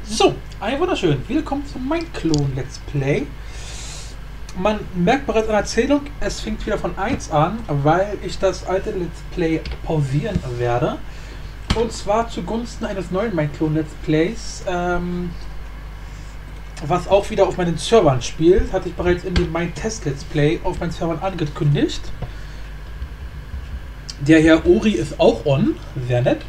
So, ein wunderschön. Willkommen zu Mineclone Let's Play. Man merkt bereits an der Erzählung, es fängt wieder von 1 an, weil ich das alte Let's Play pausieren werde. Und zwar zugunsten eines neuen Mineclone Let's Plays, was auch wieder auf meinen Servern spielt. Hatte ich bereits in dem Test Let's Play auf meinen Servern angekündigt. Der Herr Ori ist auch on, sehr nett.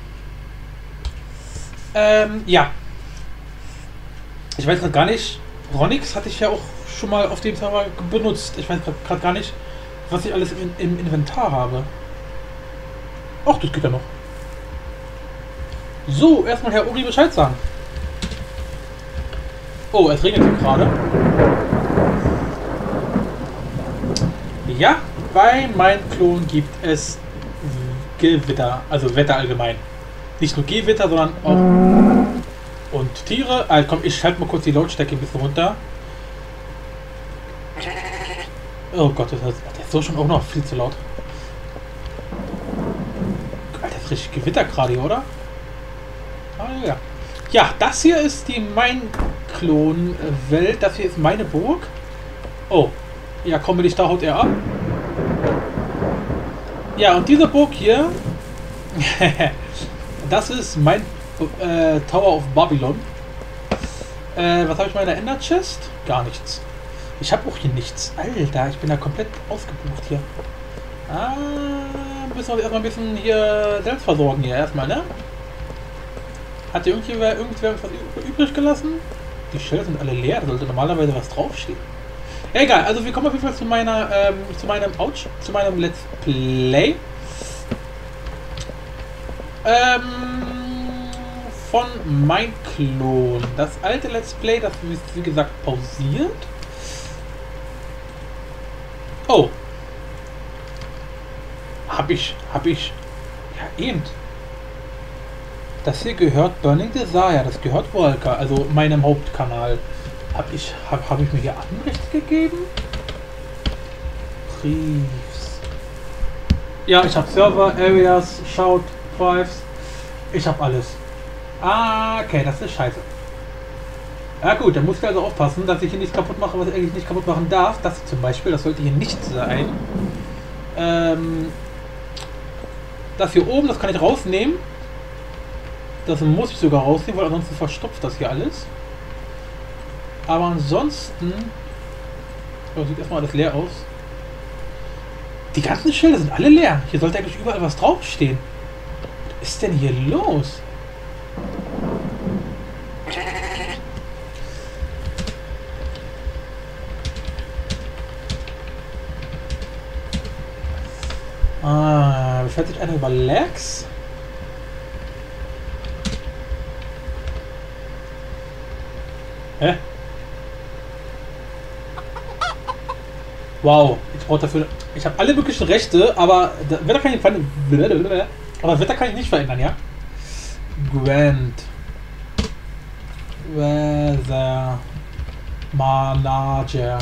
Ja. Ich weiß gerade gar nicht, Ronix hatte ich ja auch schon mal auf dem Server benutzt. Ich weiß gerade gar nicht, was ich alles im Inventar habe. Ach, das geht ja noch. So, erstmal Herr Ori Bescheid sagen. Oh, es regnet hier gerade. Ja, bei Mineclone gibt es Gewitter, also Wetter allgemein. Nicht nur Gewitter, sondern auch und Tiere. Also komm, ich schalte mal kurz die Lautstärke ein bisschen runter. Oh Gott, das ist so schon auch noch viel zu laut. Alter, das ist richtig Gewitter gerade hier, oder? Ah ja. Ja, das hier ist die Mineclone-Welt. Das hier ist meine Burg. Oh. Ja, komm, wenn ich da haut er ab. Ja, und diese Burg hier, das ist mein Tower of Babylon. Was habe ich mal in der Ender Chest? Gar nichts. Ich habe auch hier nichts. Alter, ich bin da komplett ausgebucht hier. Ah, müssen wir uns erstmal ein bisschen hier selbst versorgen hier erstmal, ne? Hat hier irgendwer was übrig gelassen? Die Schilder sind alle leer, da sollte normalerweise was draufstehen. Egal, also wir kommen auf jeden Fall zu meinem Let's Play. Von Mineclone. Das alte Let's Play, das ist wie gesagt pausiert. Oh. Hab ich. Ja, eben. Das hier gehört Burning Desire, das gehört Volker, also meinem Hauptkanal. Hab ich mir hier Anrecht gegeben? Briefs. Ja, ich habe Server, Areas, Shout, Drives. Ich habe alles. Ah, okay, das ist scheiße. Ja gut, dann muss ich also aufpassen, dass ich hier nichts kaputt mache, was ich eigentlich nicht kaputt machen darf. Das zum Beispiel, das sollte hier nicht sein. Das hier oben, das kann ich rausnehmen. Das muss ich sogar rausnehmen, weil ansonsten verstopft das hier alles. Aber ansonsten... Oh, sieht erstmal alles leer aus. Die ganzen Schilder sind alle leer. Hier sollte eigentlich überall was draufstehen. Was ist denn hier los? Ah, beschwert sich einer über Lags? Hä? Wow, ich brauche dafür... Ich habe alle möglichen Rechte, aber Wetter kann ich verändern. Aber Wetter kann ich nicht verändern, ja? Grant. Weather Manager.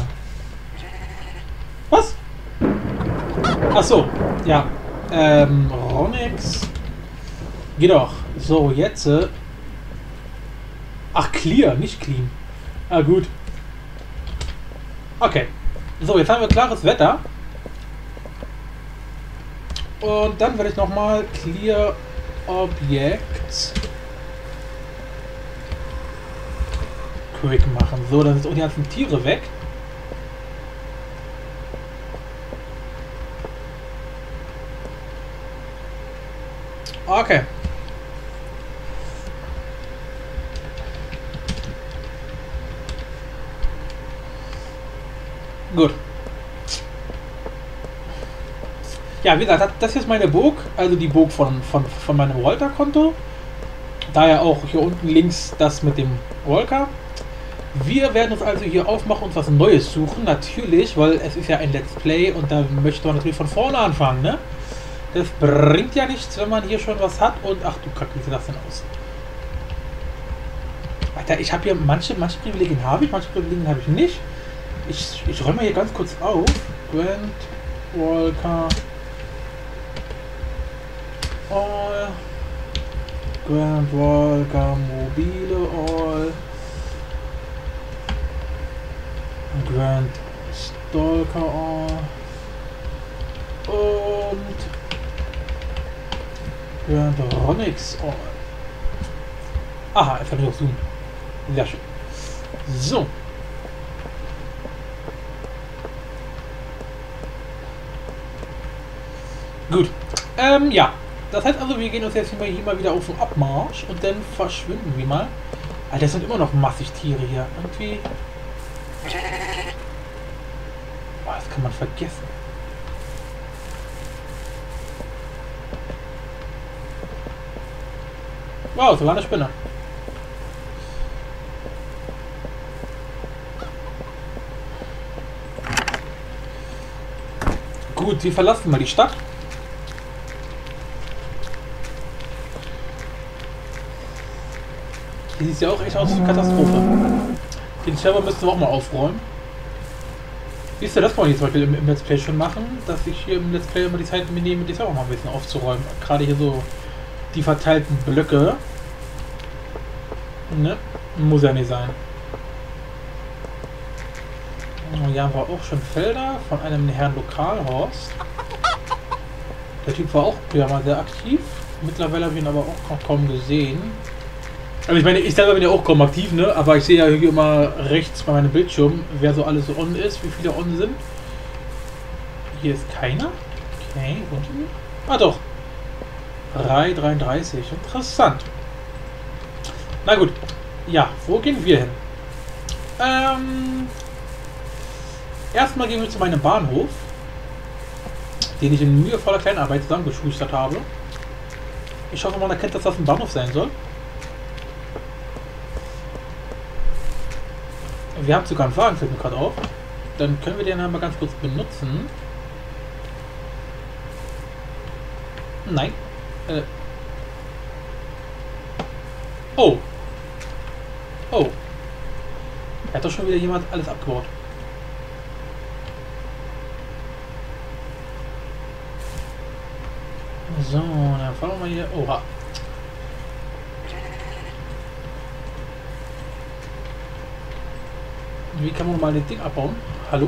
Was? Ach so, ja. Ronix. Geh doch. So, jetzt. Ach, clear, nicht clean. Ah, gut. Okay. So, jetzt haben wir klares Wetter. Und dann werde ich nochmal Clear Object Quick machen. So, dann sind auch die ganzen Tiere weg. Okay. Gut. Ja, wie gesagt, das hier ist meine Burg, also die Burg von meinem Walter-Konto. Daher auch hier unten links das mit dem Walker. Wir werden uns also hier aufmachen und was Neues suchen, natürlich, weil es ist ja ein Let's Play und da möchte man natürlich von vorne anfangen, ne? Das bringt ja nichts, wenn man hier schon was hat und ach du Kacke, wie sieht das denn aus? Alter, ich habe hier manche Privilegien habe ich, manche Privilegien habe ich nicht. Ich räume hier ganz kurz auf. Grant Walker All. Grant Walker Mobile All. Grand Stalker on. Und Grand Onyx on. Aha, einfach nur Zoom. Sehr schön. So. Gut. Ja. Das heißt also, wir gehen uns jetzt hier mal wieder auf den Abmarsch und dann verschwinden wir mal. Alter, das sind immer noch massig Tiere hier. Irgendwie. Boah, das kann man vergessen. Wow, sogar eine Spinne. Gut, wir verlassen mal die Stadt. Hier sieht ja auch echt aus wie eine Katastrophe. Den Server müssen wir auch mal aufräumen. Siehst du, das wollen wir jetzt zum Beispiel im Let's Play schon machen, dass ich hier im Let's Play immer die Zeit mir nehme, die Server mal ein bisschen aufzuräumen. Gerade hier so die verteilten Blöcke. Ne? Muss ja nicht sein. Hier haben wir auch schon Felder von einem Herrn Lokalhorst. Der Typ war auch ja mal sehr aktiv. Mittlerweile habe ich ihn aber auch noch kaum gesehen. Also ich meine, ich selber bin ja auch kaum aktiv, ne? Aber ich sehe ja hier immer rechts bei meinem Bildschirm, wer so alles so on ist, wie viele on sind. Hier ist keiner. Okay, und ah doch. 3,33. Interessant. Na gut. Ja, wo gehen wir hin? Erstmal gehen wir zu meinem Bahnhof, den ich in mühevoller Kleinarbeit zusammengeschustert habe. Ich hoffe, man erkennt, dass das ein Bahnhof sein soll. Wir haben sogar einen Wagen, fällt mir gerade auf. Dann können wir den einmal ganz kurz benutzen. Nein. Oh. Oh. Er hat doch schon wieder jemand alles abgebaut. So, dann fahren wir mal hier. Oha. Wie kann man mal das Ding abbauen? Hallo?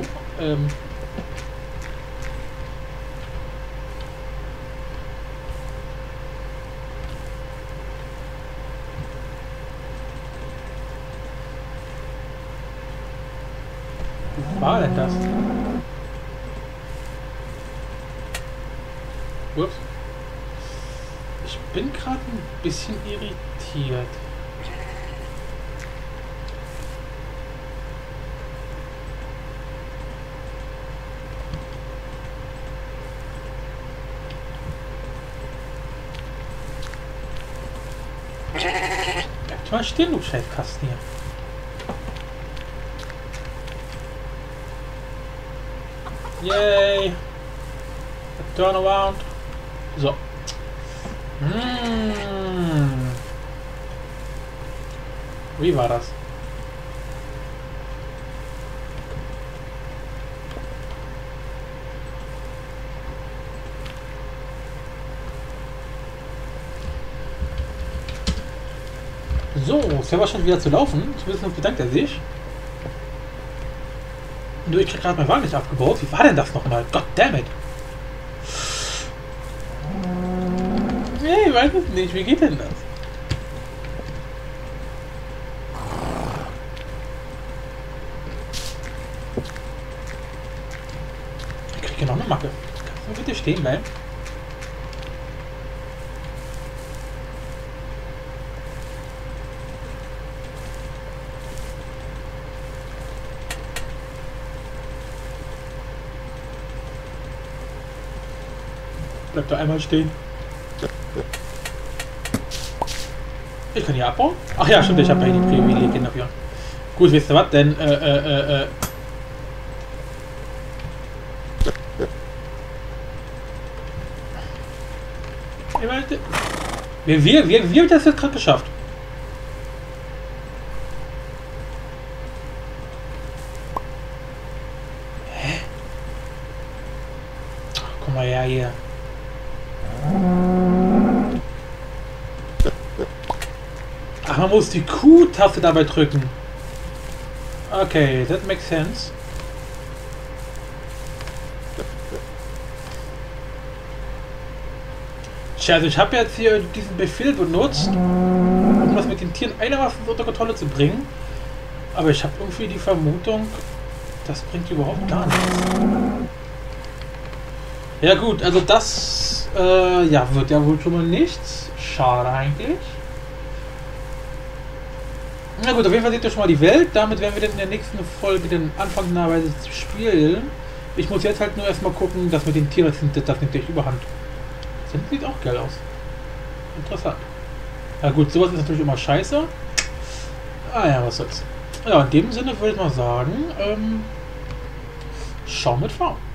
Wo war denn das? Ups. Ich bin gerade ein bisschen irritiert. Bleib mal stehen, du Scheißkasten hier. Yay! Turn around. So. Wie war das? So, Server scheint wieder zu laufen. Zumindest bedankt er sich. Nur ich krieg gerade mein Wagen nicht abgebaut. Wie war denn das nochmal? Goddammit! Nee, ich weiß es nicht. Wie geht denn das? Ich krieg hier noch eine Macke. Kannst du bitte stehen bleiben? Bleib da einmal stehen. Ich kann hier abbauen? Ach ja, stimmt, ich habe ja die Privilegien dafür. Gut, wisst ihr was? Denn, Wie haben das jetzt gerade geschafft? Hä? Ach, komm mal her hier. Ach, man muss die Q-Taste dabei drücken. Okay, that makes sense. Tja, also ich habe jetzt hier diesen Befehl benutzt, um das mit den Tieren einigermaßen unter Kontrolle zu bringen. Aber ich habe irgendwie die Vermutung, das bringt überhaupt gar nichts. Ja gut, also das ja, wird ja wohl schon mal nichts. Schade eigentlich. Na gut, auf jeden Fall seht ihr schon mal die Welt. Damit werden wir dann in der nächsten Folge den Anfang naheweise zu spielen. Ich muss jetzt halt nur erstmal gucken, dass mit den Tieren das nimmt echt überhand. Das sieht auch geil aus. Interessant. Ja gut, sowas ist natürlich immer scheiße. Ah ja, was soll's. Ja, in dem Sinne würde ich mal sagen, schau mit V.